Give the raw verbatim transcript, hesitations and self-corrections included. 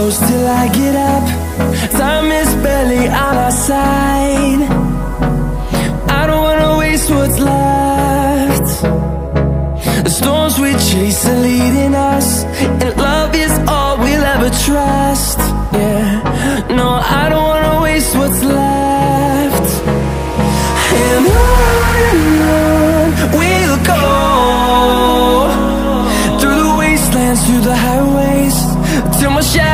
close till I get up. Time is barely on our side. I don't wanna waste what's left. The storms we chase are leading us, and love is all we'll ever trust. Yeah, no, I don't wanna waste what's left. And on and on we'll go, through the wastelands, through the highways, till my shadow